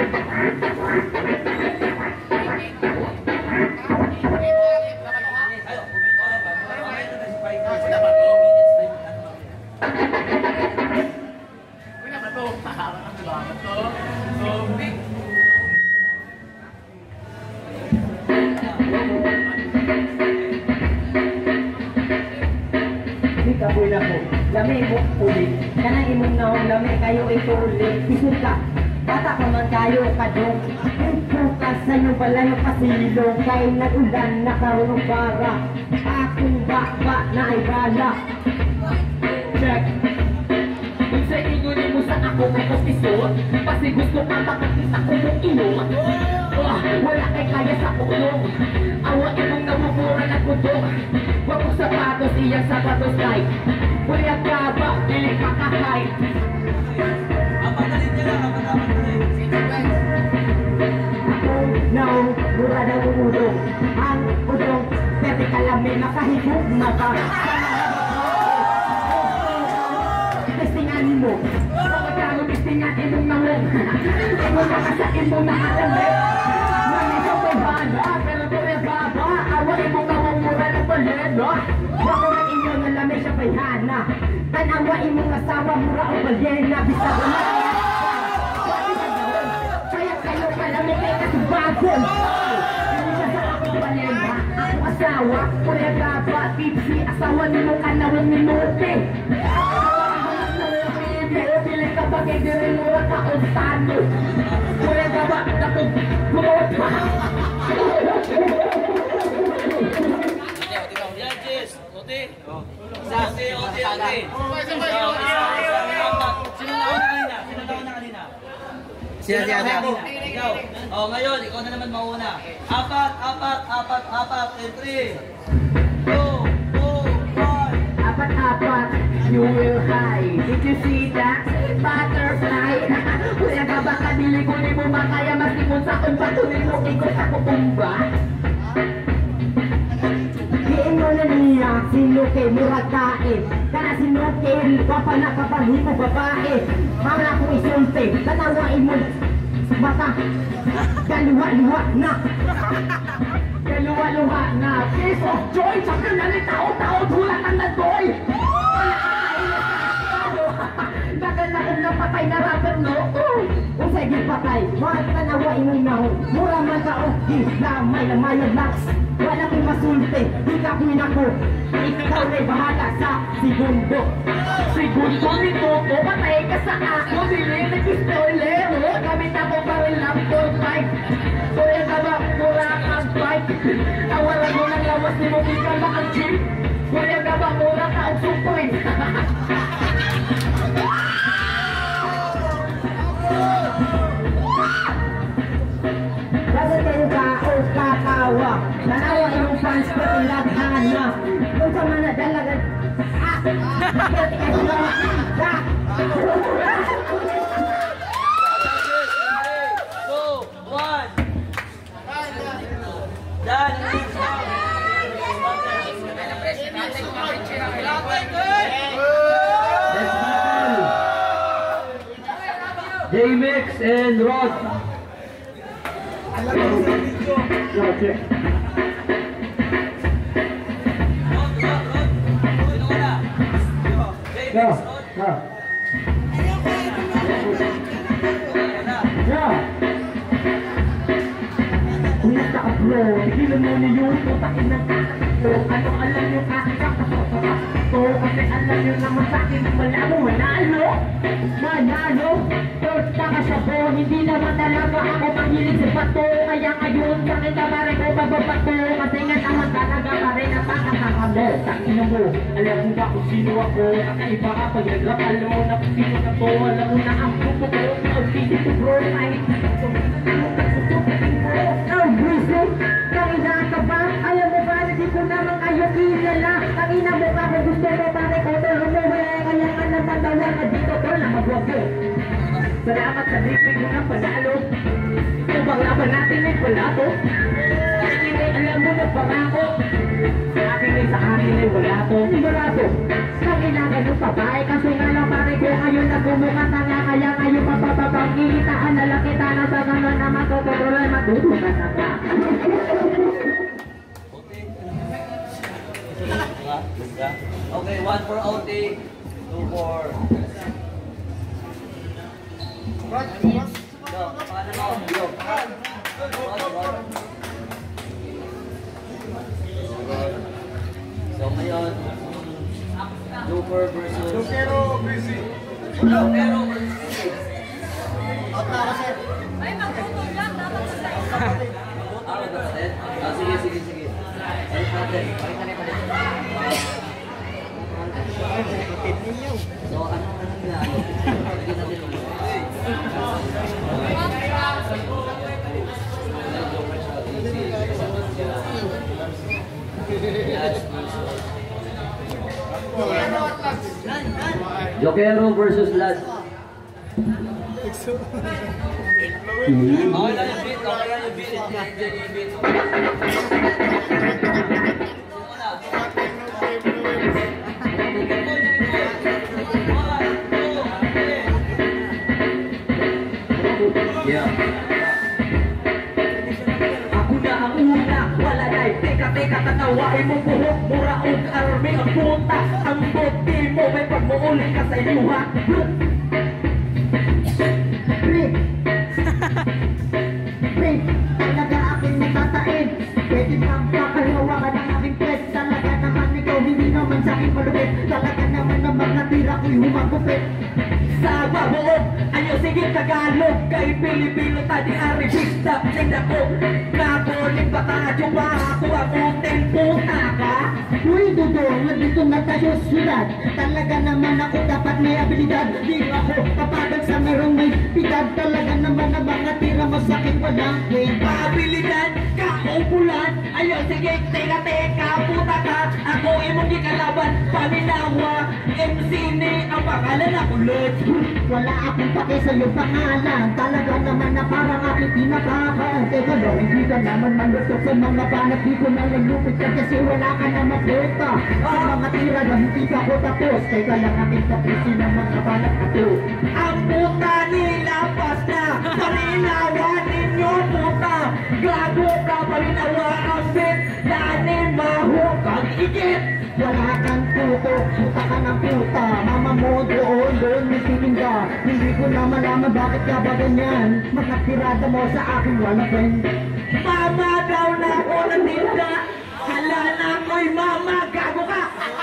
Lami mo ulit, kanang imong naong lami kayo itulit. Isip ka, bata ka man kayo kadong. Bukas sa iyong balay pasilong, kay nag-ulan na karunong para. Akong baka na ay bala. Check. Kung sa inyo mo sa ako may kapisot, kasi gusto ka makakita ko mong inot. Wala kay kaya sa ulong, awa imong namumura na kudong. Wag mo sapatos, iyang sapatos like Kuya ka ba? Piling kakakay. Apagalit niya lang, apagalit. Ako, no, mura daw udong. Ang udong, pwede ka lang may makahigog na ba? Testingan mo. Bakit ka mo testingan imong nangong? Imong makasain mo na alamit. Nandito may bala, pero kuya baba. Awa imong nangong mura na palit, no? Wako na inyo na lamay siya bayhana. Tanawa imong asawa mura o balyena. Bisa ko na kaya kayo palamay kay kasubagon. Hindi siya sa akong balyena. Ako asawa, kuya baba, tipsy. Asawa ni mo kanawang minuti. Piling ka ba kay dirin mura ka o tano. Kuya baba, naku, kumawat pa. Siya. Ikaw. Oh, ngayon, ikaw na naman mauna. Apat. And 3, 2, 1. Apat, you will hide. Did you see that? Butterfly. Kuya ka ba kadili ko ni mo ba kaya masikon sa kung patuloy mo ikot ako kumba? Diin mo na niya, sinuke, muragkain. Kana sinuke, wapa na kapaghin mo babae. Mawala kong isunti, tanawain mo. Baka, galuwa-luwa na. Galuwa-luwa na. Piece of joy, tsaka nalit tao-tao, tulad ang nadoy. Dagan na kong napatay na rapper, no? Usay di patay, mahal tanawain mo na. Mura man ka, di lamay na mayad laks. Wala kong masulti, di ka kumin ako. Ikaw na'y bahala sa segundo. Segundo nito, patay ka sa ako. Dili nag-spoilero, gamit ako baril ng 4-5. Kuya ka ba, mura kang fight. Awalan mo ng lawas ni mo, di ka makag-chip. Kuya ka ba, mura ka ang supoy. Bakit kayo ka o kakawa? Nanawa yung fans ko ilaghan na. Kung sa mga dalagan. Bakit kayo ka? J-Mix and Rod. Kuya ka bro, tigilan mo niyo yung putakin ng kakakito. Ano alam nyo kakakito? Kasi alam nyo naman sa'kin malamo, manalo. Torta ka siya po, hindi naman talaga ako mahilig sa bato. Kaya ngayon sa akin kamari ko bababato. Kasi nga naman talaga pa rin ang pakakakamo. Takina mo, alam mo ba kung sino ako? Kakaiba ka pag nag-rap, alam mo na kung sino ka to. Alam mo na ang puto ko, easy to bro, kahit Tangina ka ba? Alam mo ba, hindi ko naman kayo kilala. Tangina mo ka kung gusto mo pare ko. Pero mo wala kaya ka na patawa ka dito. Tol na magwagyo. Salamat sa briefing mo ng panalo. Ito bang laban natin ay palato? Akin ay alam mo na pangako. Akin ay sa akin ay wala to. Sigurado. Tangina ganun babae. Kaso nga lang pare ko ngayon na gumukata nga. Kaya ngayon papapapang iitaan na lang kita na sa mga Naturo ka na nga. Okay, 1 for outing, 2 for... Go, paano mo? Go. So ngayon, Joker versus... Jokero busy. Jokero versus... Out na ako, sir. Ay, magputol lang. Dapat sa Magkapatid? Sige, sige, sige. Balik natin. So, anong ginagawa? Lagyan natin ulit. Jokero versus Lads. Okay lang yung beat, okay lang yung beat. Enjoy yung beat. Yeah. Ako na ang una, wala na'y teka-teka tatawain mo buhok, muraog army ang puta. Ang bote mo, may pagmuuli ka sa iluha. Rick! Rick! Talaga aking natatain. Pwede bang pakalawakan ang aking pwes. Talaga naman ikaw, hindi naman sa aking malupit. Talaga naman ang mga tira ko'y humagupit. Sa babuog, ayaw sige Tagalog. Kay Pilipino tadi ari bistap singda ko. Kaboling baka juba ako ang uting puta ka. Uy dudong, nandito na tayo syudad. Talaga naman ako dapat may abilidad. Di ako papadag sa merong may pidad. Talaga naman ang mga tira mo sa akin walang abilidad, kaupulan. Ayaw sige teka-teka puta ka. Ako imong gikalaban, paminawa. MC ni ang pangalan ako Lord. Wala akong pake sa iyong pangalan. Talaga naman na parang aking pinakakaan. Teka daw, hindi ka naman malutok sa mga banat. Di ko na nalupit ka kasi wala ka na mabuta. Sa mga tira na hindi ka ko tapos. Teka lang aking tapusin ng mga banat ako. Ang puta nilapas na. Palinawan ninyo puta. Gago ka palinawa ang bit. Danin mahukang igit. Wala kang puto, puta ka ng puta. Mama mo doon misiling ka. Hindi ko na malaman bakit ka ba ganyan. Mga tirada mo sa akin walang friend. Mama daw na ako natinda. Hala na ako'y mama, gago ka.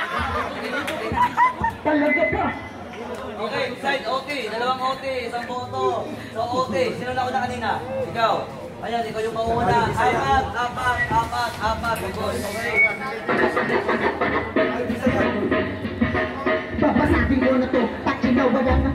Talaga pa. Okay, side OT, dalawang OT, isang boto. So OT, sino na una kanina? Ikaw. Ayan, ikaw yung mauna. Apat. Okay. Babasagin ko na to, takinaw wala na.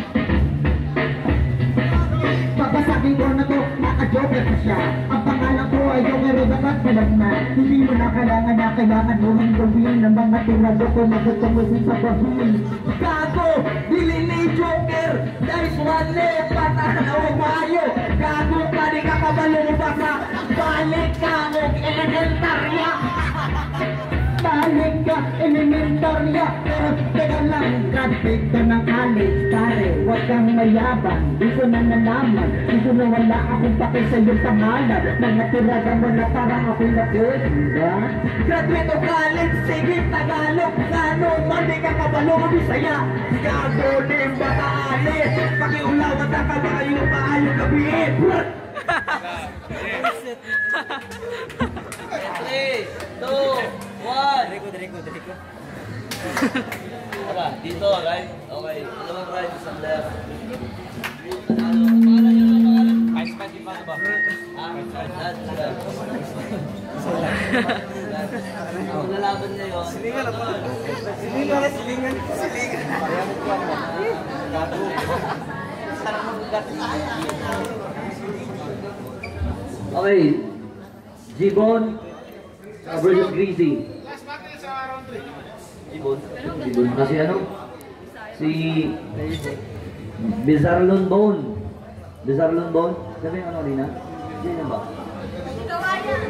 Babasagin ko na to, naka-joker pa siya. Ang pangalan ko ay Jokero, dapat palag na. Hindi mo na kailangan mo ang gawin ng mga tirado ko na gusto sa bahin. Gago, dili ni Joker, there's one left, patanaw mayo. Gago ka, di ka kabalo mo baka, balik ka mo, elementarya. Balik ka, elementarya. Pero teka lang, graduate ka ng college, pare. Huwag kang mayabang, di ko na nalaman. Di ko na wala akong pake sa iyong pangalan. Mga tiraga mo na parang ako'y na-good, diba? Graduate o college, sige Tagalog. Ano man, di ka kabalo mo Bisaya. Gago, limba ka alis. Pakiulawan na ka ba kayo maayong gabihin? 3, 2, 1. Direko. Tara, dito, right? Okay, dalawang right, isang left. Pangalan yun, pangalan? Spicy pa ba? Ang lalaban niya yun. Silingan na pa. Silingan. Gago. Sarang mabugat. Okay, Jibon versus Greasy. Last battle sa round 3. Jibon. Kasi ano? Si Bizarlon Bone. Sabi yung ano rin ha? Hindi na ba? Kawayan.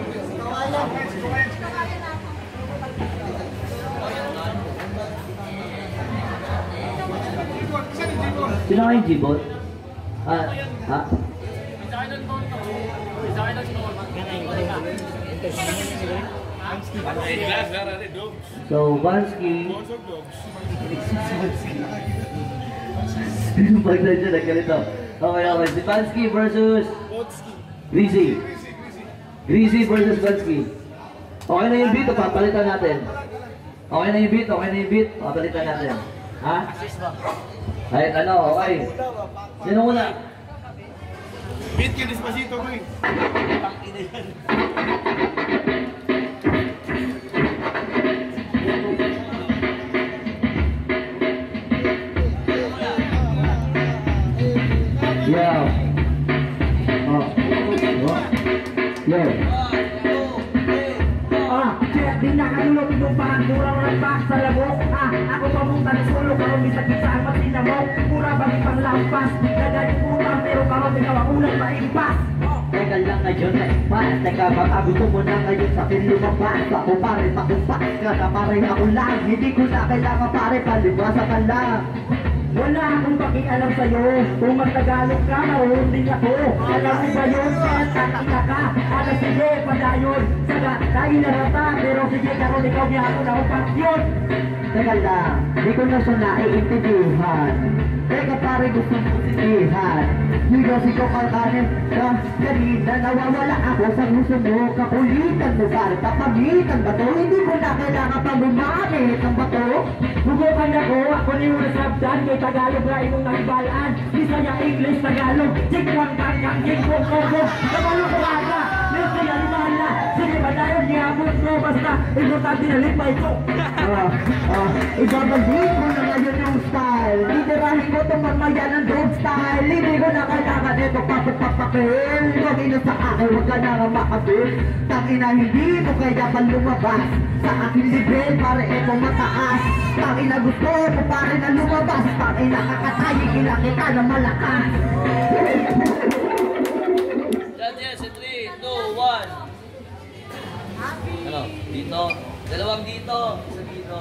Sino kayong Jibon? Ha? So, Vansky. Bones of dogs. Pagdaan siya na ganito. Okay, okay. Si Vansky versus Botski. Greasy. Greasy. Greasy versus Vansky. Okay na yung beat o papalitan natin? Okay na yung beat, okay na yung beat, papalitan natin. Ha? Kahit ano, okay. Sino muna? Beat ka Despacito ko eh. Yeah. Oh. What? Yeah. Kaya di nakalulog yung pangkurang ng bak sa labok. Ako pamunta ng sulo, karoon may sakit sa amat sinamok. Pura bagi pang lampas, nagay utang pero karoon ikaw ang unang maimpas. Teka lang ngayon na ipas, teka baka gusto mo na ngayon sa akin lumabas. Ako pare, pakumpas ka na pare ako lang. Hindi ko na kailangan pare, palibasa ka lang. Wala akong pakialam sa'yo. Kung magtagalog ka, marunong ako. Alam mo ba yun? Kaya takina ka. Alam sige, padayon. Saga, tayo na rata. Pero sige, karoon ikaw niya ako na upat yun. Teka lang, di ko na siya naiintindihan. Teka pare, gusto mo sindihan. Yung kasi ko kalkanin ka. Kanina nawawala ako sa gusto mo. Kakulitan mo pare, papamitan ba to? Hindi ko na kailangan pa gumamit ng bato. Bubukan ako ni Ura Sabdan. Kay Tagalog na imong nakibalaan. Bisaya, English, Tagalog. Jikwang kangkang, jikwang kogo. Nabalong ko aga. Messi, alimala. Sige ba tayo, niyabot mo. Basta, importante na lipay ko. Ibabalik mo na ngayon yung style. Literahin ko itong mamaya ng dope style. Hindi ko na kailangan ito papapapakil. Huwag ino sa akin, huwag ka na nga makapil. Tangina, hindi mo kaya pa lumabas. Sa aking level, pare ito mataas. Tangina, gusto mo pare na lumabas. Tangina, kakatayin kila kita na malakas. Yan, yan. 3, 2, 1. Ano? Dito. Dalawang dito. Isa dito.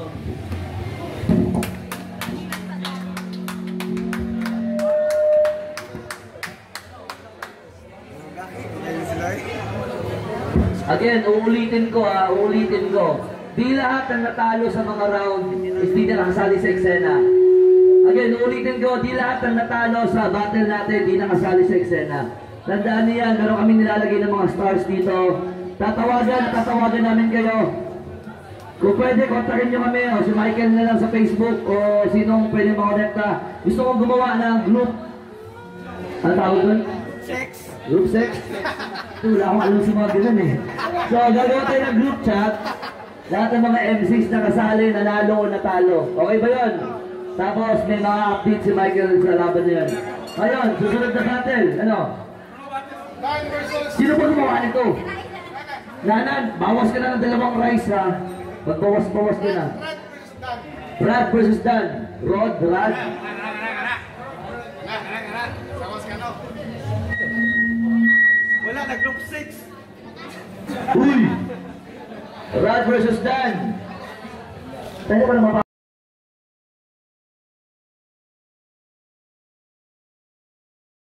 Again, uulitin ko. Di lahat ng natalo sa mga round is di na nakasali sa eksena. Again, uulitin ko, di lahat ng natalo sa battle natin di nakasali sa eksena. Tandaan niyan, meron kami nilalagay ng mga stars dito. Tatawagan namin kayo. Kung pwede, kontakin nyo kami, o si Michael na lang sa Facebook, o sinong pwede makonekta. Gusto kong gumawa ng group. Ano tawag doon? Sex. Group sex? Wala akong alam sa mga ganun eh. So, gagawa tayo ng group chat. Lahat ng mga MCs na kasali, nanalo o natalo. Okay ba yun? Tapos may mga update si Michael sa laban na yun. Ngayon, susunod na battle. Ano? Dan versus... Sino ba gumawa nito? Nanan, bawas ka na ng 2 rice ha. Magbawas-bawas ka na. Brad versus Dan. Brad versus Dan. Rod. Sawas ka no. Wala na group 6. Uy! Rod versus Dan. Tayo pa naman